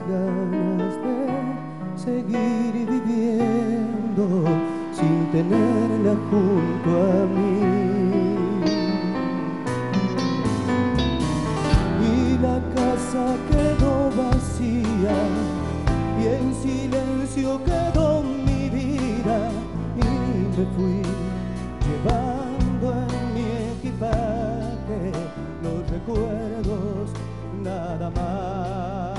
ganas de seguir viviendo sin tenerla junto a mí. Y la casa quedó vacía y en silencio quedó mi vida, y me fui llevando en mi equipaje los recuerdos, nada más.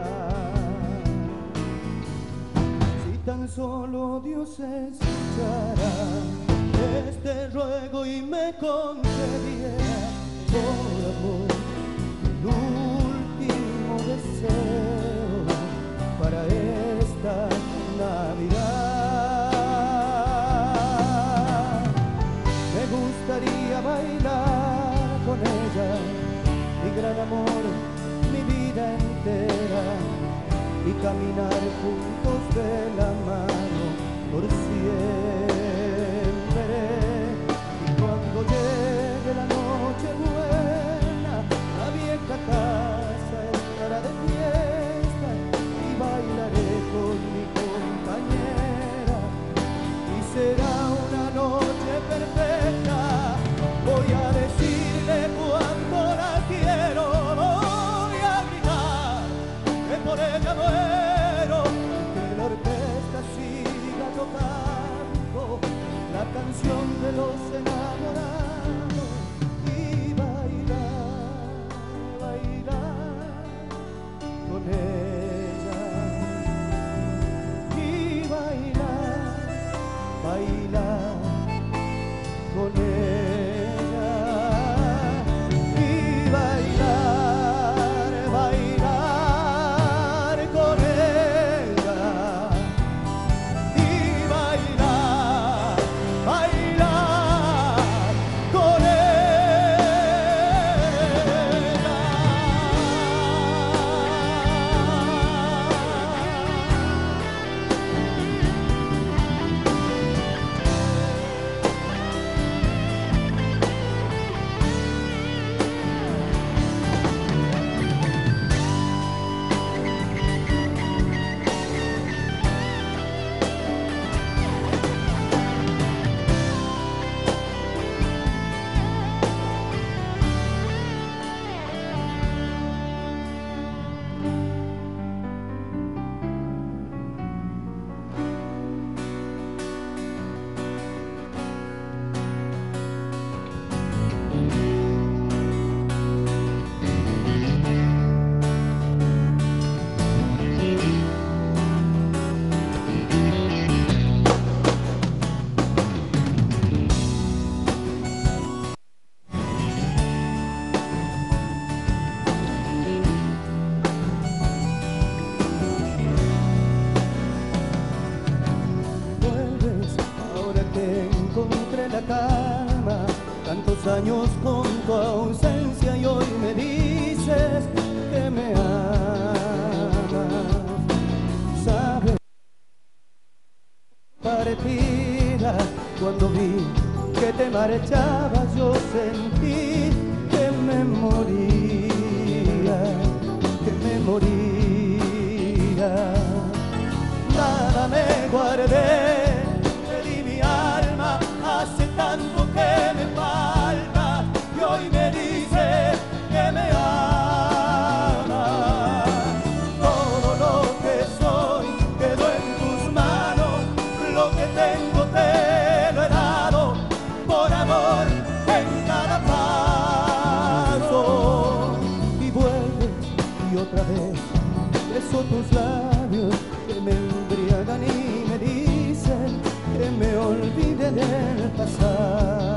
Si tan solo Dios escuchara este ruego y me concediera por amor el último deseo para esta Navidad. Me gustaría bailar con ella, mi gran amor, mi vida entera, y caminar juntos de la mano por siempre. Y cuando llegue la noche buena, la vieja casa estará de fiesta y bailaré con mi compañera, y será una noche perfecta. Voy a decirle cuánto la quiero, voy a gritar que por ella muero, que la orquesta siga tocando la canción de los enamorados, y bailar, bailar con ella, y bailar, bailar con ella. Tantos años con tu ausencia y hoy me dices que me amas. Sabes, partida, cuando vi que te marchabas yo sentí que me moría, que me moría. Nada me guardé, te di mi alma, hace tanto que me falta, y hoy me dices que me amas. Todo lo que soy quedó en tus manos, lo que tengo te lo he dado, por amor en cada paso. Y vuelves y otra vez beso tus labios que me embriagan y me dicen que me olvide del pasado.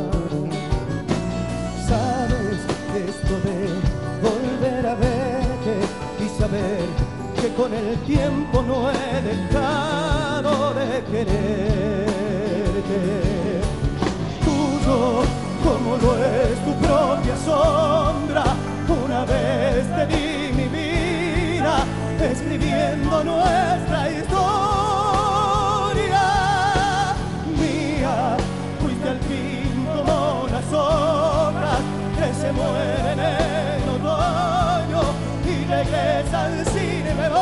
Sabes que esto de volver a verte y saber que con el tiempo no he dejado de quererte. Tuyo como lo es tu propia sombra, una vez te di mi vida, escribiendo nuestra historia. Mía, fuiste al fin como las hojas que se mueren en otoño y regresan sin embargo.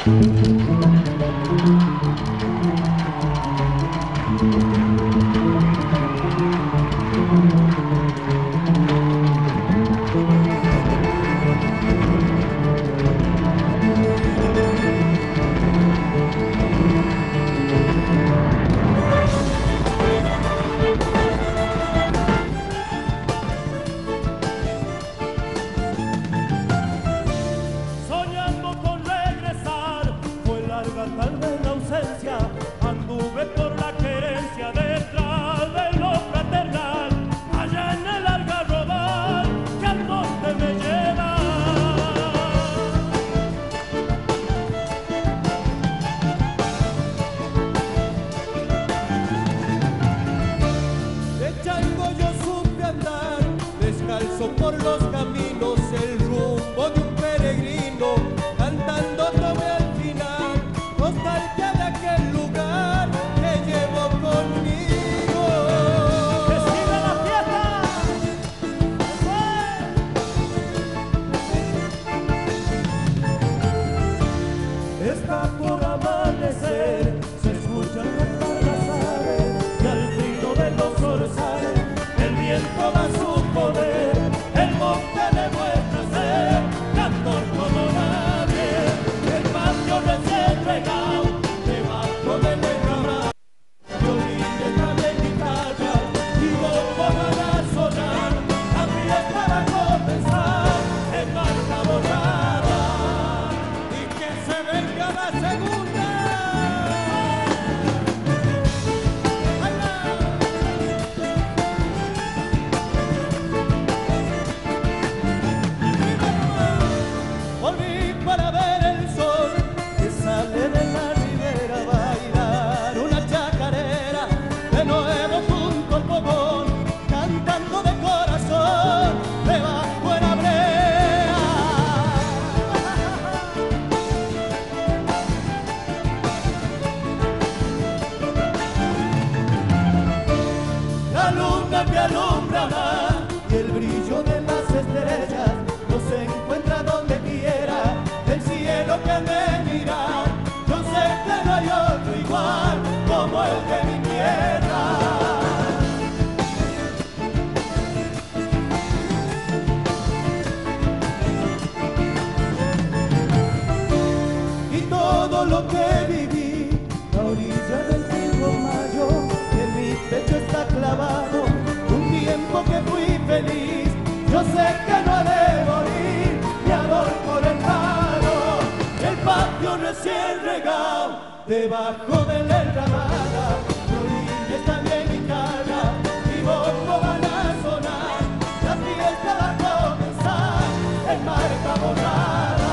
Debajo de la enramada, florines también guitarra y bombo van a sonar. La fiesta va a comenzar en marca borrada.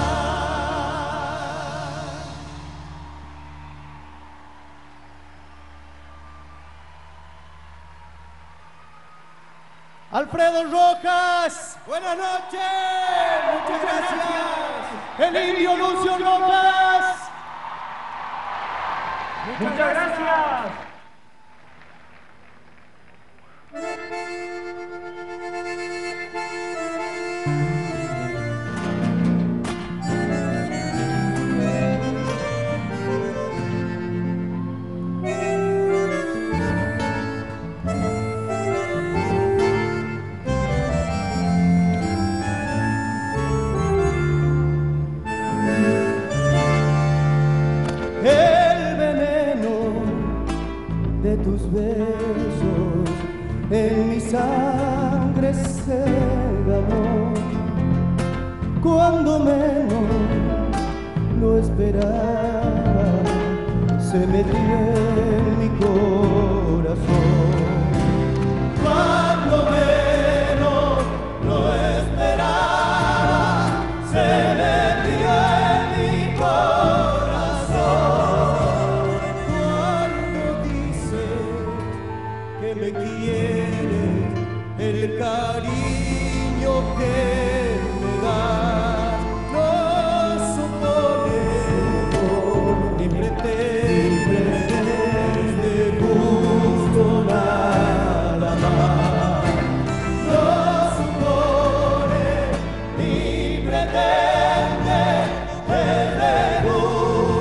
Alfredo Rojas, buenas noches, muchas gracias. El indio Lucio Rojas. Muchas gracias. Tus besos en mi sangre se ganó cuando menos lo esperaba, se metió en mi corazón. Cuando menos lo esperaba, se metió en mi corazón. Me quiere el cariño que me das, no suponemos ni pretendes de gusto nada más, no supone ni pretende de gusto.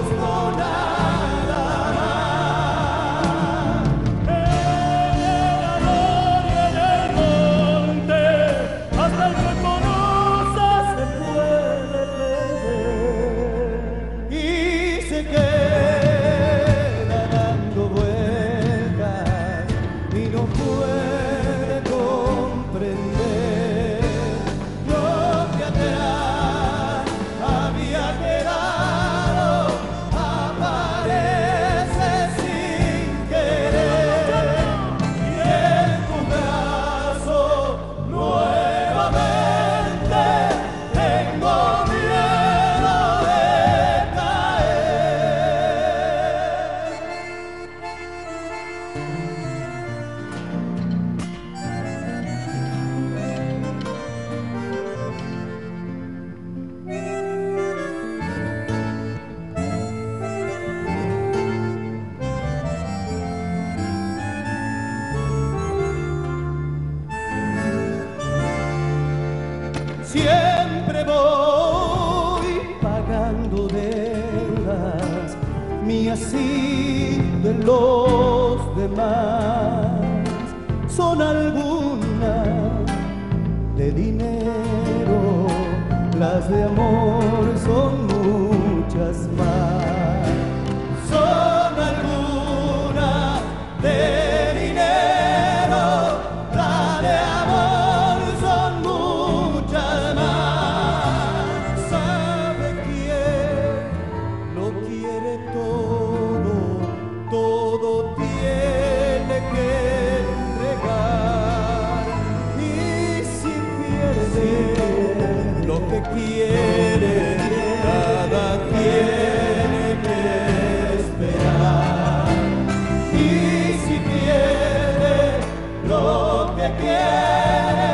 siempre voy pagando deudas mías y de los demás. Son algunas de dinero, las de amor son muchas más. Son algunas de dinero, las de amor son muchas más. ¿Sabe quién lo quiere todo? Todo tiene que entregar. Y si pierde lo que quiere, nada tiene que esperar. Y si pierde lo que quiere,